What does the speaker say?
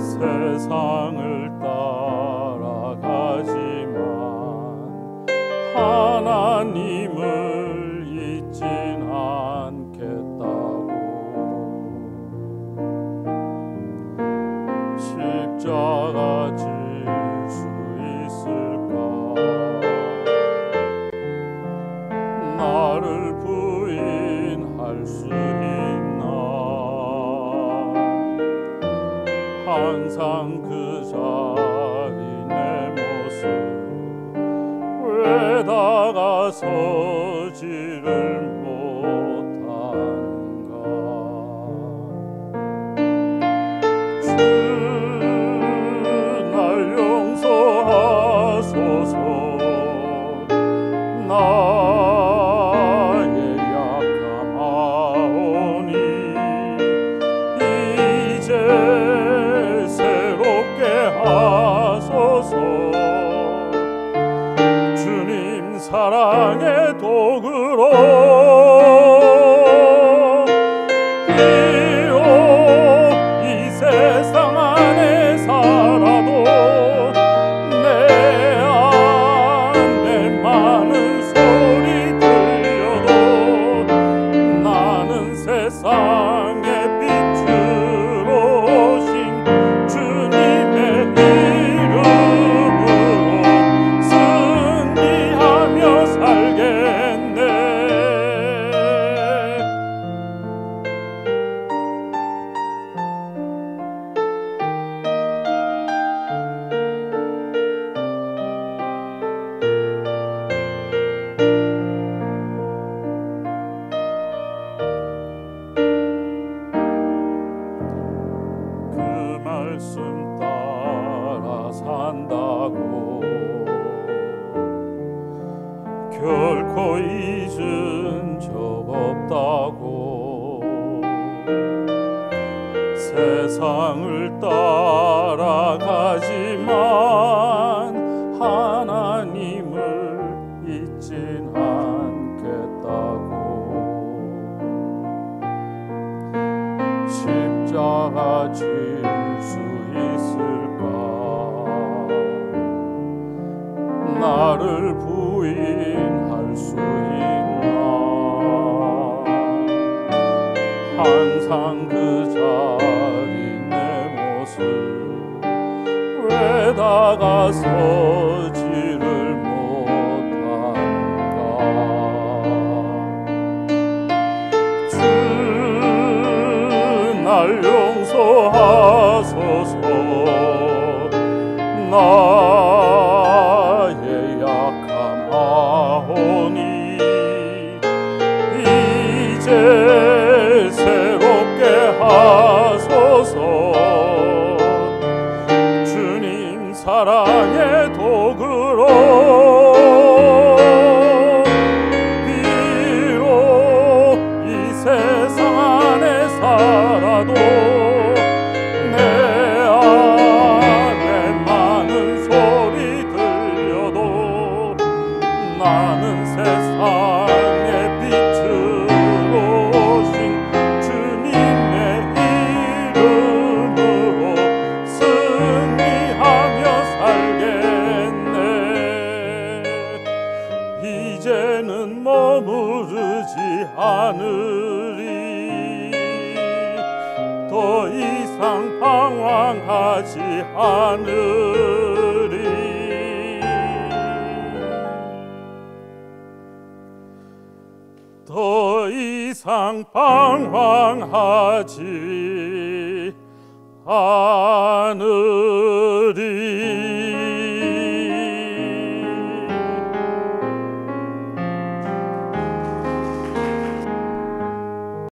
세상을 따라가지만 하나님을 잊진 않겠다고 십자가 질 수 있을까? 나를 부인할 수 있나? 항상 그 자리 내 모습 왜 다가서지를 못하는가? 주 날 용서하소서. 나의 약함하오니 이제 새롭게 하소서. 주님 사랑의 도구로 비록 이 세상 안에 살아도 내 안에 많은 소리 들려도 나는 세상의 빛으로 오신 주님의 이름으로 승리하며 살겠네. 그 말씀 따라 산다고 결코 잊은 적 없다고 세상을 따라가지만 하나님을 잊진 않겠다고 십자가 질 수 있을까? 나를 부인할 수 있나? 항상 그 자리 내 모습 왜 다가서지를 못한가? 주 날 용서하소서. 나의 약함하오니 이제 새롭게 하소서. 주님 사랑의 도구로 비록 이 세상 안에 살아도 내 안에 많은 소리 들려도 나는 세상의 빛으로 오신 주님의 이름으로 승리하며 살겠네. 이제는 머무르지 않으리. 더 이상 방황하지 않으리. 더 이상 방황하지 않으리.